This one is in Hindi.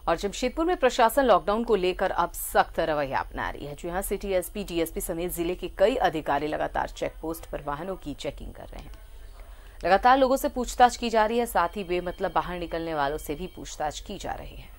और जमशेदपुर में प्रशासन लॉकडाउन को लेकर अब सख्त रवैया अपना रही है। जी हां, सिटी एसपी, डीएसपी समेत जिले के कई अधिकारी लगातार चेक पोस्ट पर वाहनों की चेकिंग कर रहे हैं। लगातार लोगों से पूछताछ की जा रही है, साथ ही बेमतलब बाहर निकलने वालों से भी पूछताछ की जा रही है।